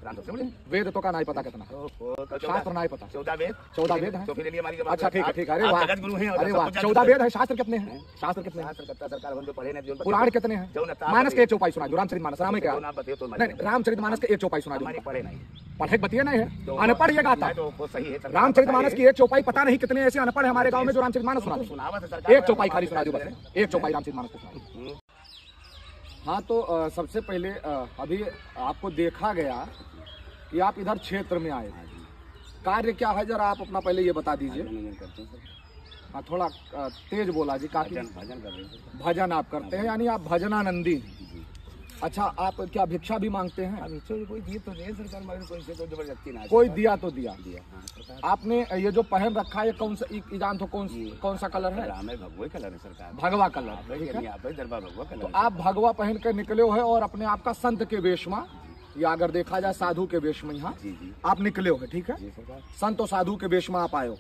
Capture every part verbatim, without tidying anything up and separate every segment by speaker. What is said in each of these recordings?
Speaker 1: राम सबसे बड़े।
Speaker 2: वेद तो का नहीं पता कितना, शास्त्र नहीं पता।
Speaker 1: चौदह वेद,
Speaker 2: चौदह वेद है।
Speaker 1: तो फिर लिए हमारी
Speaker 2: अच्छा ठीक है ठीक है। अरे वाह,
Speaker 1: जगत गुरु हैं।
Speaker 2: अरे वाह, चौदह वेद है। शास्त्र कितने हैं? शास्त्र कितने हैं?
Speaker 1: सरकार हम जो पढ़े नहीं,
Speaker 2: पुराण कितने हैं? मानस के एक चौपाई सुना दो। रामचरित मानस, राम क्या नहीं, रामचरित मानस के एक चौपाई सुना दो।
Speaker 1: पढ़े नहीं,
Speaker 2: पढ़े बतिया नहीं है, अनपढ़ ये गाता।
Speaker 1: सही है।
Speaker 2: रामचरित मानस की एक चौपाई पता नहीं कितने ऐसे अनपढ़ है हमारे गांव में जो रामचरित मानस सुना दो। एक चौपाई खाली सुना दो बस, एक चौपाई रामचरित मानस की सुना दो। हाँ तो आ, सबसे पहले आ, अभी आपको देखा गया कि आप इधर क्षेत्र में आए, कार्य क्या है जरा आप अपना पहले ये बता दीजिए। हाँ थोड़ा आ, तेज बोला जी। काफी
Speaker 1: भजन कर रहे हैं।
Speaker 2: भजन आप करते हैं, यानी आप भजनानंदी हैं। अच्छा, आप क्या भिक्षा भी मांगते हैं?
Speaker 1: कोई दिए तो दिए सरकार, मगर कोई से तो जबरदस्ती ना,
Speaker 2: कोई दिया तो दिया।
Speaker 1: दिया।
Speaker 2: आपने ये जो पहन रखा है कौन सा जान तो कौन कौन सा कलर है?
Speaker 1: राम है, भगवा कलर है सरकार,
Speaker 2: भगवा कलर। ठीक है,
Speaker 1: दरबार भगवा कलर।
Speaker 2: तो आप भगवा पहन कर निकले हो और अपने आप का संत के वेश में, या अगर देखा जाए साधु के वेश में यहाँ आप निकले हो। ठीक है, संत और साधु के वेश में आप आए हो।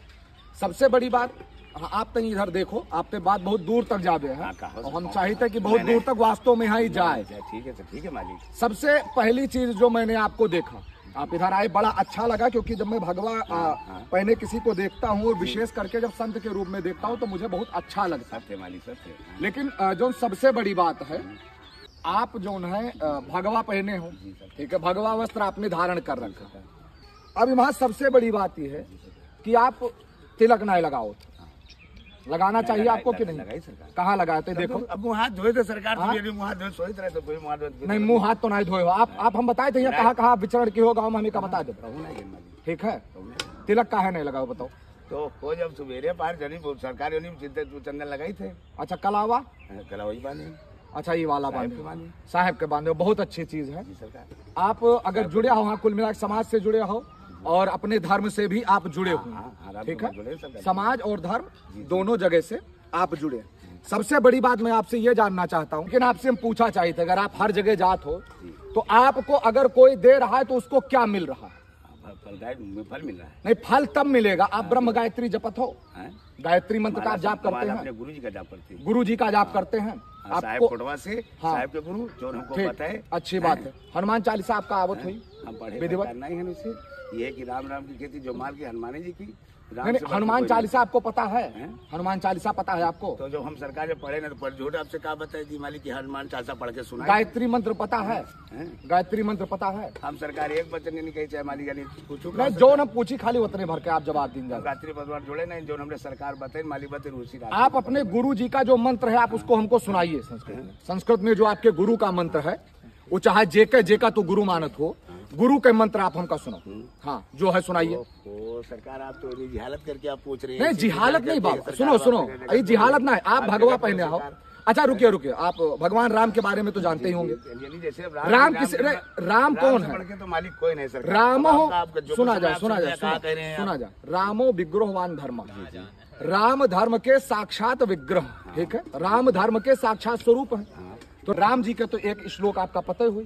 Speaker 2: सबसे बड़ी बात, हाँ आप तो इधर देखो, आपके बात बहुत दूर तक जावे है और हम चाहते कि बहुत दूर तक वास्तव में यहाँ ही जाए।
Speaker 1: ठीक है ठीक है मालिक।
Speaker 2: सबसे पहली चीज जो मैंने आपको देखा, आप इधर आए, बड़ा अच्छा लगा, क्योंकि जब मैं भगवा पहने किसी को देखता हूँ, और विशेष करके जब संत के रूप में देखता हूँ, तो मुझे बहुत अच्छा लगता है
Speaker 1: मालिक।
Speaker 2: लेकिन जो सबसे बड़ी बात है, आप जो है भगवा पहने हो, ठीक है, भगवा वस्त्र आपने धारण कर रखा है। अब वहाँ सबसे बड़ी बात यह है कि आप तिलक नहीं लगाओ, लगाना चाहिए आपको कि नहीं? कहाँ लगाए थे? देखो
Speaker 1: अब मुँह हाथ धोए थे सरकार, मुँह हाथ धोए सोच रहे तो कोई मुँह हाथ
Speaker 2: नहीं, मुँह हाथ तो नहीं धोए हो आप। आप हम बताए थे कहाँ कहाँ विचरण की हो गाँव में, हमें का बता देते। ठीक है, तिलक काहे नहीं लगाओ बताओ?
Speaker 1: तो वो जब सवेरे पार जनी सरकार चंदन लगाई थे।
Speaker 2: अच्छा, कलावा
Speaker 1: कलावा बांधे।
Speaker 2: अच्छा, ये वाला बांधे, साहब के बांधे, बहुत अच्छी चीज है। आप अगर जुड़े हो, कुल मिला समाज से जुड़े हो और अपने धर्म से भी आप जुड़े हुए, ठीक है, समाज और धर्म दोनों जगह से आप जुड़े। सबसे बड़ी बात मैं आपसे ये जानना चाहता हूँ, लेकिन आपसे हम पूछा चाहिए था, अगर आप हर जगह जात हो तो आपको अगर कोई दे रहा है तो उसको क्या मिल रहा है?
Speaker 1: फल मिल रहा है।
Speaker 2: नहीं, फल तब मिलेगा आप ब्रह्म गायत्री जपत हो, गायत्री मंत्र का जाप करते हैं,
Speaker 1: गुरु जी का जाप करते हैं,
Speaker 2: गुरु जी का जाप करते हैं
Speaker 1: आपको कोटवा से। हाँ, साहब के गुरु जो हमको पता है।
Speaker 2: अच्छी बात है। हनुमान चालीसा आपका आवत हुई?
Speaker 1: हम पढ़े विधिवत नहीं है उसे, ये कि राम राम की खेती जो माल की हनुमान जी की।
Speaker 2: हनुमान चालीसा आपको पता है? हनुमान चालीसा पता है आपको?
Speaker 1: तो जो हम सरकार में पढ़े ना, तो झूठ आपसे कहा बताए दी मालिक की हनुमान चालीसा पढ़ के सुना।
Speaker 2: गायत्री मंत्र पता है? गायत्री मंत्र पता है?
Speaker 1: हम सरकार एक बच्चन नहीं कही चाहे मालिक पूछू
Speaker 2: नहीं, जो हम पूछी खाली उतने भर के आप जवाब दीजिए।
Speaker 1: गायत्री भगवान जुड़े नहीं, जो हमने सरकार बताई मालिक बताए उसी।
Speaker 2: आप अपने गुरु जी का जो मंत्र है आप उसको हमको सुनाइए संस्कृत में। संस्कृत में जो आपके गुरु का मंत्र है, वो चाहे जेके जेका तो गुरु मानत हो, गुरु के मंत्र आप हमका सुनो। हाँ, जो है सुनाइए।
Speaker 1: सरकार आप तो जिहालत करके आप पूछ रहे हैं।
Speaker 2: नहीं, जिहालत नहीं बाबा, सुनो सुनो, ये जिहालत ना है। आप भगवा पहने हो। अच्छा रुकिए रुकिए, आप भगवान राम के बारे में तो जानते ही होंगे। राम किस, राम कौन है?
Speaker 1: तो मालिक कोई नहीं सर।
Speaker 2: रामो, सुना जा सुना जा सुना जा, रामो विग्रहवान धर्म, राम धर्म के साक्षात विग्रह। ठीक है, राम धर्म के साक्षात स्वरूप है। तो राम जी के तो एक श्लोक आपका पता हुई।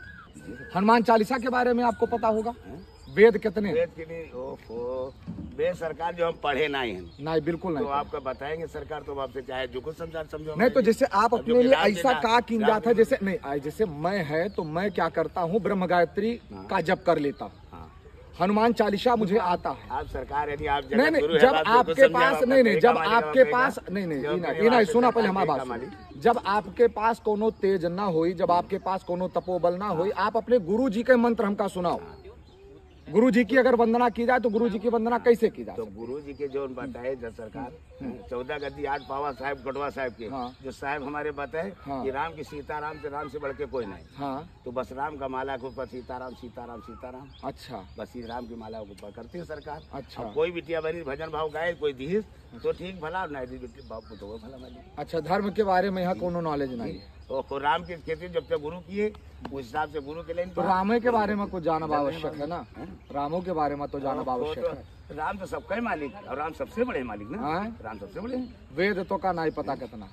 Speaker 2: हनुमान चालीसा के बारे में आपको पता होगा। वेद कितने?
Speaker 1: वेद के लिए ओफो, वेद सरकार जो हम पढ़े नहीं हैं।
Speaker 2: नहीं, बिल्कुल नहीं।
Speaker 1: तो आपका बताएंगे सरकार, तो आपसे चाहे जो कुछ समझा समझो।
Speaker 2: नहीं, तो जैसे आप अपने लिए ऐसा का किन जाता है, जैसे नहीं, जैसे मैं है तो मैं क्या करता हूँ, ब्रह्म गायत्री का जप कर लेता हूँ, हनुमान चालीसा मुझे आता है।
Speaker 1: आप सरकार यदि आप
Speaker 2: नहीं नहीं, जब आपके पास नहीं नहीं जब आपके पास नहीं नहीं नहीं नहीं सुना पहले हमारी बात। जब आपके पास कोनो तेज ना होई, जब आपके पास कोनो तपोबल ना होई, आप अपने गुरु जी के मंत्र हमका सुनाओ। गुरु जी की अगर वंदना की जाए तो गुरु जी की वंदना कैसे की जाए?
Speaker 1: तो गुरु जी के जो बताए सरकार, चौदह गद्दी आठ पावा साहब कटवा साहब के, हाँ। जो साहब हमारे बताए, हाँ। कि राम की सीताराम से राम से बढ़ के कोई नहीं, हाँ। तो बस राम का माला के ऊपर सीताराम सीताराम सीताराम। अच्छा, बस इस राम की माला के ऊपर करती है सरकार। अच्छा, कोई बिटिया बनी भजन भाव गाए, कोई दीस तो ठीक भला, नहीं बापू तो भला भला। अच्छा, धर्म के बारे में यहाँ कोनो नॉलेज नहीं है। तो राम की खेती जब तक गुरु किए उस हिसाब से गुरु के लिए, तो रामो के बारे में कुछ जानना आवश्यक है ना। रामो के बारे में तो जानना आवश्यक है। राम तो सबका ही मालिक, और राम सबसे बड़े मालिक ना। राम सबसे बड़े। वेद तो का नहीं पता कितना,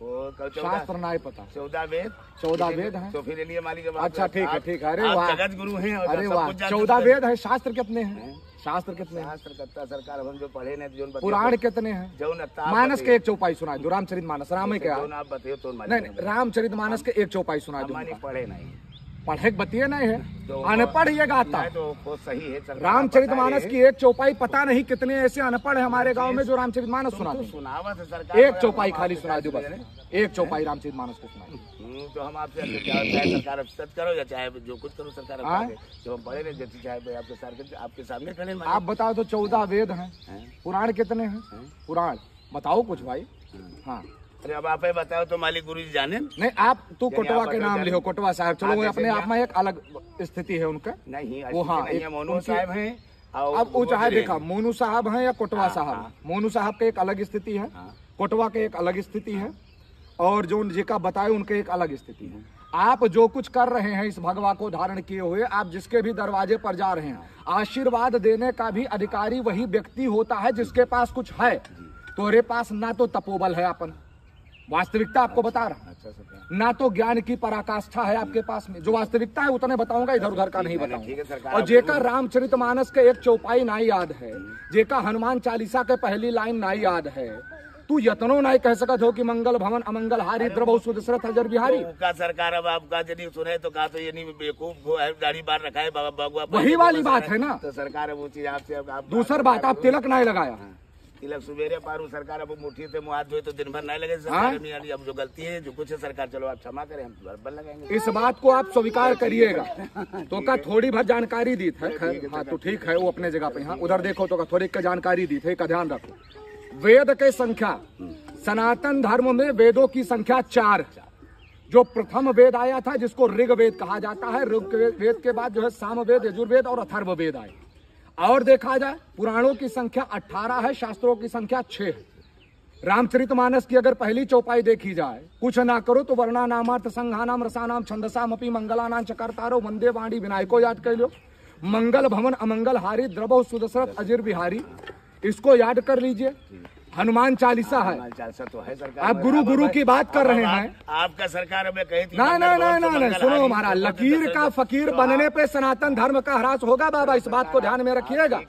Speaker 1: शास्त्र नहीं पता। चौदह वेद, चौदह वेद है, तो फिर लिए मालिक। अच्छा ठीक है ठीक है। अरे वाह, जगत गुरु है। अरे वाह, चौदह वेद है। शास्त्र कितने हैं? शास्त्र कितने? शास्त्र करता सरकार हम जो पढ़े नहीं, जो पुराण कितने हैं? जो मानस के एक चौपाई सुना दो। रामचरित मानस, राम है क्या? नहीं, रामचरित मानस के एक चौपाई सुना दो। पढ़े नहीं,
Speaker 2: पढ़े बतिए नहीं है, अनपढ़ ये गाता है।
Speaker 1: तो सही है,
Speaker 2: रामचरितमानस की एक चौपाई, पता नहीं कितने ऐसे अनपढ़ है हमारे गांव में जो रामचरितमानस सुनाते हैं। एक चौपाई खाली सुना दो बस, एक चौपाई रामचरितमानस को सुना।
Speaker 1: तो हम आपसे चाहे सरकार सच करो या चाहे जो कुछ करो सरकार, जो हम पढ़े नहीं जैसे चाहे आपके सर आपके सामने खड़े।
Speaker 2: आप बताओ तो चौदह वेद हैं, पुराण कितने हैं? पुराण बताओ कुछ भाई। हाँ
Speaker 1: अरे अब आप बताओ तो मालिक गुरु जी जाने।
Speaker 2: नहीं आप तू कोटवा के नाम लिखो, कोटवा साहब, चलो वो अपने आप में एक अलग स्थिति है उनका।
Speaker 1: नहीं
Speaker 2: वो हाँ
Speaker 1: मोनू साहब हैं,
Speaker 2: अब वो चाहे देखा मोनू साहब हैं या कोटवा साहब, मोनू साहब के एक अलग स्थिति है, कोटवा के एक अलग स्थिति है, और जो जिका बताए उनके एक अलग स्थिति है। आप जो कुछ कर रहे हैं इस भगवा को धारण किए हुए, आप जिसके भी दरवाजे पर जा रहे हैं, आशीर्वाद देने का भी अधिकारी वही व्यक्ति होता है जिसके पास कुछ है। तोरे पास ना तो तपोबल है, अपन वास्तविकता आपको बता रहा, ना तो ज्ञान की पराकाष्ठा है आपके पास में। जो वास्तविकता है उतने बताऊंगा, इधर उधर का नहीं बताऊंगा। और जेका रामचरितमानस के एक चौपाई ना याद है, जेका हनुमान चालीसा के पहली लाइन ना याद है, तू यत्नो नहीं कह सकत हो कि मंगल भवन अमंगल हारी द्रव सुदशरथ अजर बिहारी।
Speaker 1: का सरकार अब आपका यदि सुने तो कहा तो ये नहीं बेवकूफ गाड़ी बार रखा है बाबा,
Speaker 2: वही वाली बात है ना।
Speaker 1: तो सरकार वो चीज आपसे,
Speaker 2: दूसरी बात आप तिलक नहीं लगाया,
Speaker 1: तिलक सुबेरे पारू सरकार अब मुट्ठी से मुँह हाथ धोए तो दिन भर नहीं लगे सरकार नहीं आनी। अब जो गलती है जो कुछ है सरकार, चलो आप क्षमा करें, हम बराबर लगाएंगे।
Speaker 2: इस बात को आप स्वीकार करिएगा। तो का थोड़ी बहुत जानकारी दी था, हाँ तो ठीक है, वो अपने जगह पे। हाँ उधर देखो तो थोड़ी का जानकारी दी थी, का ध्यान रखो। वेद के संख्या, सनातन धर्म में वेदों की संख्या चार। जो प्रथम वेद आया था जिसको ऋग वेद कहा जाता है, ऋग वेद के बाद जो है साम वेद, यजुर्वेद और अथर्व वेद आए। और देखा जाए पुराणों की संख्या अठारह है, शास्त्रों की संख्या छह है। रामचरितमानस की अगर पहली चौपाई देखी जाए, कुछ ना करो तो वर्णा नामार्थ संघानाम रसानाम छंदसाम अपि मंगलानाम चकर्तारो वंदे वाणी विनायको याद कर लो। मंगल भवन अमंगल हारी द्रवो सुदशरथ अजिर बिहारी, इसको याद कर लीजिए। हनुमान चालीसा है,
Speaker 1: तो है सरकार।
Speaker 2: आप गुरु गुरु की बात कर रहे हैं,
Speaker 1: आपका सरकार में कही थी।
Speaker 2: ना ना ना ना ना सुनो हमारा, लकीर का फकीर बनने पे सनातन धर्म का ह्रास होगा बाबा, इस बात को ध्यान में रखिएगा।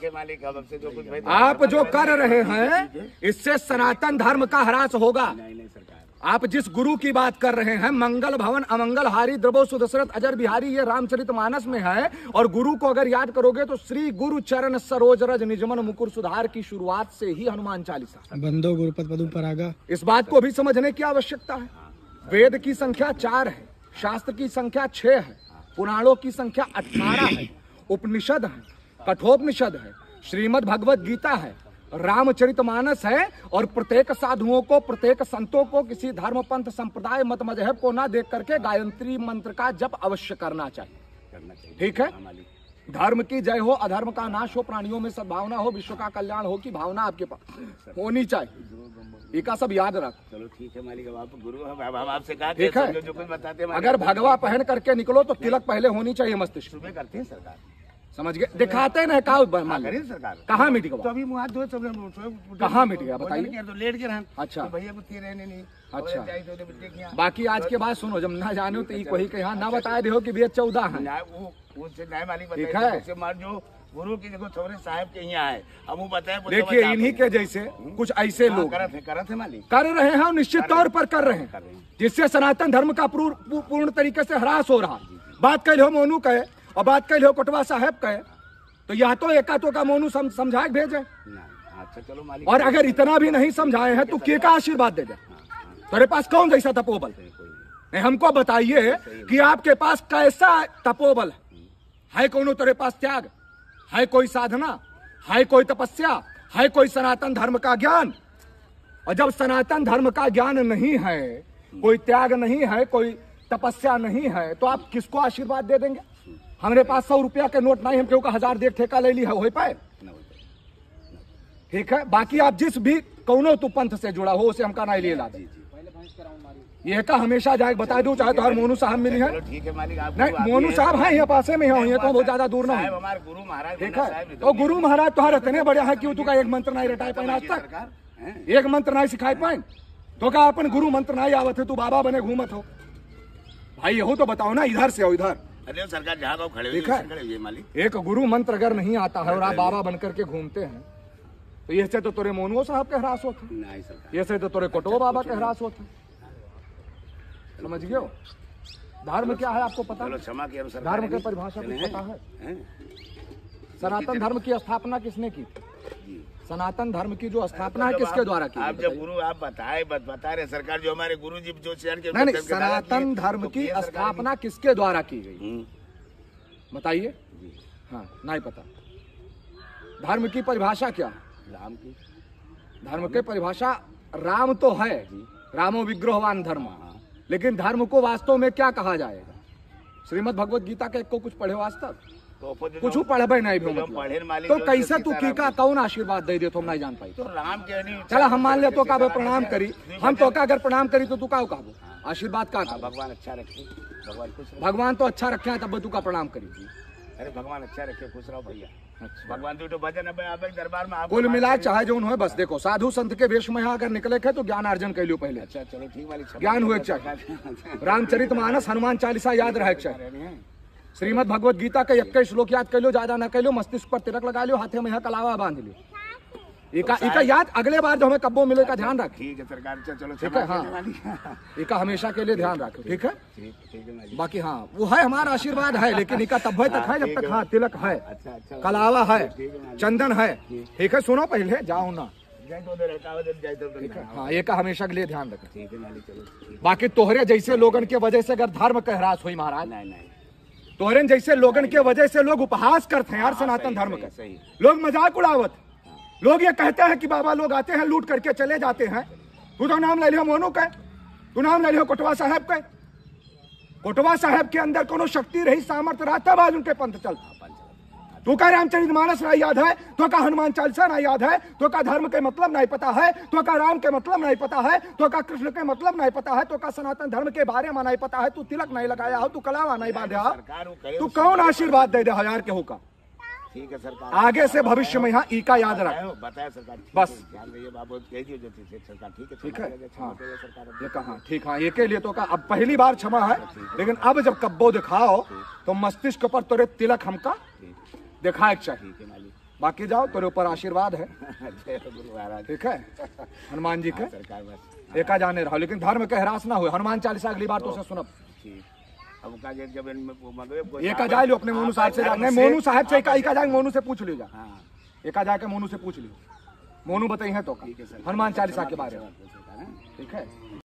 Speaker 2: आप जो कर रहे हैं इससे सनातन धर्म का ह्रास होगा। आप जिस गुरु की बात कर रहे हैं, मंगल भवन अमंगल हारी द्रवो सुदशरथ अजर बिहारी, ये रामचरितमानस में है। और गुरु को अगर याद करोगे तो श्री गुरु चरण सरोज रज निजमन मुकुर सुधार की शुरुआत से ही हनुमान चालीसा
Speaker 3: बंदो गुरुपद पदु परागा।
Speaker 2: इस बात को भी समझने की आवश्यकता है। वेद की संख्या चार है, शास्त्र की संख्या छह है, पुराणों की संख्या अठारह है, उपनिषद है, कठोपनिषद है, श्रीमद् भगवत गीता है, रामचरितमानस है। और प्रत्येक साधुओं को, प्रत्येक संतों को किसी धर्म पंथ संप्रदाय मत मजहब को ना देख करके गायत्री मंत्र का जप अवश्य करना चाहिए। ठीक है, धर्म की जय हो, अधर्म का नाश हो, प्राणियों में सद्भावना हो, विश्व का कल्याण हो की भावना आपके पास होनी चाहिए। इका सब याद रख।
Speaker 1: चलो ठीक है मालिक, आप गुरु हम आपसे कहा
Speaker 2: ठीक है,
Speaker 1: जो कुछ बताते हैं।
Speaker 2: अगर भगवा पहन करके निकलो तो तिलक पहले होनी चाहिए मस्तिष्क में।
Speaker 1: करते हैं सरकार,
Speaker 2: समझ गए, दिखाते ना कहा
Speaker 1: सरकार
Speaker 2: कहाँ मिट गया,
Speaker 1: तो अभी मुँह हाथ धोए
Speaker 2: कहाँ मिट गया बताइए।
Speaker 1: तो लेट के रहा।
Speaker 2: अच्छा
Speaker 1: भैया कुत्ती रहने नहीं।
Speaker 2: अच्छा बाकी आज के बाद सुनो, जब ना जानो तो कोई के यहाँ ना बताए रहे हो कि भैया चौदह है। ठीक है,
Speaker 1: जो गुरु की देखो थोड़े साहब के यहाँ है, हम बताए।
Speaker 2: देखिए इन्हीं के जैसे कुछ ऐसे लोग कर रहे हैं, निश्चित तौर पर कर रहे हैं, जिससे सनातन धर्म का पूर्ण तरीके से ह्रास हो रहा। बात कह लो मोनू कहे और बात कह लो कोटवा साहब कहे, तो या तो एकातो का मोनू सम, समझाए भेजे।
Speaker 1: अच्छा चलो मालिक,
Speaker 2: और अगर इतना भी नहीं समझाए हैं तो के का आशीर्वाद दे दे। तेरे पास कौन जैसा तपोबल है, हमको बताइए कि आपके पास कैसा तपोबल है। है कौन तेरे पास त्याग, है कोई साधना, है कोई तपस्या, है कोई सनातन धर्म का ज्ञान। और जब सनातन धर्म का ज्ञान नहीं है, कोई त्याग नहीं है, कोई तपस्या नहीं है, तो आप किसको आशीर्वाद दे देंगे। हमारे पास सौ रुपया के नोट नहीं, हम क्यों का हजार देख ठेका ले ली है, हो पाए। ठीक है, बाकी आप जिस भी कौनो तू पंथ से जुड़ा हो उसे हमका नहीं लिए ला दे। ये का हमेशा जाए बता दो, चाहे तो हर मोनू साहब मिली है।
Speaker 1: ठीक है मालिक, आप
Speaker 2: नहीं मोनू साहब है यहाँ पासे में है, तो बहुत ज्यादा दूर ना है।
Speaker 1: हमारे गुरु महाराज,
Speaker 2: ठीक है, तो गुरु महाराज तो हर इतने बड़े हैं क्यों, तू का एक मंत्र नहीं रटाए पाए आज तक, एक मंत्र नहीं सिखाए पाए, तो का अपन गुरु मंत्र नहीं आवत है, तू बाबा बने घूमत हो। भाई यहो तो बताओ ना, इधर से हो इधर।
Speaker 1: अरे सरकार जहाँ खड़े
Speaker 2: ठीक है, मालिक एक गुरु मंत्र अगर नहीं आता है और आप बाबा बनकर के घूमते हैं, तो ये से तो तोरे मोनुओ साहब के ह्रास होते, ये से तो तोरे कोटो बाबा के ह्रास होते। समझ गए हो। धर्म क्या है आपको पता?
Speaker 1: चलो क्षमा के अनुसार
Speaker 2: धर्म की परिभाषा कुछ पता है? सनातन धर्म की स्थापना किसने की थी? सनातन धर्म की जो स्थापना है किसके द्वारा की?
Speaker 1: आप जब गुरु आप बताए बता रहे सरकार जो हमारे गुरु जी जो चरण के
Speaker 2: नहीं, सनातन धर्म की स्थापना किसके द्वारा की गई बताइए? हाँ नहीं पता। धर्म की परिभाषा क्या?
Speaker 1: राम की।
Speaker 2: धर्म की परिभाषा राम तो है, रामो विग्रहवान धर्म, लेकिन धर्म को वास्तव में क्या कहा जाएगा? श्रीमद् भगवत गीता के को कुछ पढ़े वास्तव? तो कुछ पढ़े नहीं भी मतलब तो कैसे तू की का कौन आशीर्वाद दे दे? तुम नहीं जान पाई
Speaker 1: तो राम के
Speaker 2: चला हम मान ले तो का प्रणाम करी, हम तो का अगर प्रणाम करी तो तू का कहो आशीर्वाद का?
Speaker 1: भगवान अच्छा रखे, भगवान खुश।
Speaker 2: भगवान तो अच्छा रखे हैं तब तू का प्रणाम करी।
Speaker 1: अरे भगवान अच्छा रखे, खुश रहो भैया। भगवान तो भजन दरबार में
Speaker 2: कुल मिला चाहे जो उन्होंने बस देखो साधु संत के वेश में अगर निकले थे तो ज्ञान अर्जन कर लियो पहले।
Speaker 1: अच्छा चलो ठीक वाली
Speaker 2: ज्ञान हुए चाहिए, रामचरित मानस हनुमान चालीसा याद रहे चाहिए, श्रीमद् भगवत गीता के इक्कीस श्लोक याद कर लो, ज्यादा न कर लो, मस्तिष्क पर तिलक लगा लो, हाथे में कलावा बांध लो, एका एका याद अगले बार जो हमें कब्बो मिले का ध्यान रख।
Speaker 1: ठीक है सरकार चलो
Speaker 2: ठीक है। हाँ एका हमेशा के लिए ध्यान रखो। ठीक है बाकी हाँ वो है हमारा आशीर्वाद है, लेकिन इका तब तक है जब तक हाँ तिलक है, कलावा है, चंदन है। ठीक है सुनो पहले जाओ ना। हाँ एक हमेशा के लिए ध्यान रखें। बाकी तोहरे जैसे लोगन के वजह से अगर धर्म का ह्रास हुई महाराज, तोहरे जैसे लोगन के वजह से लोग उपहास करते हैं यार सनातन धर्म का, लोग मजाक उड़ावत, लोग ये कहते हैं कि बाबा लोग आते हैं लूट करके चले जाते हैं। तू तो नाम ले लियो मोनू का, तू नाम ले लियो कोटवा साहब का। कोटवा साहब के अंदर कोनो शक्ति रही, सामर्थ्य रहा तब आज उनके पंथ चलता। तो का रामचरित मानस ना याद है, तो का हनुमान चालीसा ना याद है, तो का धर्म के मतलब नहीं पता है, तो का राम के मतलब नहीं पता है, तो का कृष्ण के मतलब नहीं पता है, तो का सनातन धर्म के बारे में नहीं पता है, तू तिलक नहीं लगाया हो, तू कलावा नहीं बांधा हो, तू कौन आशीर्वाद दे दे हजार के होगा?
Speaker 1: ठीक है सरकार
Speaker 2: आगे से भविष्य में यहाँ ई का याद रख
Speaker 1: बताया सरकार।
Speaker 2: बस
Speaker 1: ध्यान रहिए बाबू कह दियो जो सरकार। ठीक है
Speaker 2: ठीक है हाँ ये कहा ठीक हाँ ये के लिए तो का अब पहली बार क्षमा है, लेकिन अब जब कब्बो दिखाओ तो मस्तिष्क पर तोरे तिलक हमका दिखाए चाहिए। बाकी जाओ तेरे ऊपर आशीर्वाद है। ठीक है हनुमान जी के एका जाने रहो, लेकिन धर्म के ह्रास ना हो। हनुमान चालीसा अगली बार तो से सुनब एका जाए लो अपने मोनू साहब से, नहीं मोनू साहब से एका एका जाके मोनू से पूछ लीजिए, एका जाके मोनू से पूछ लियो, मोनू बताइए तो हनुमान चालीसा के बारे में। ठीक है।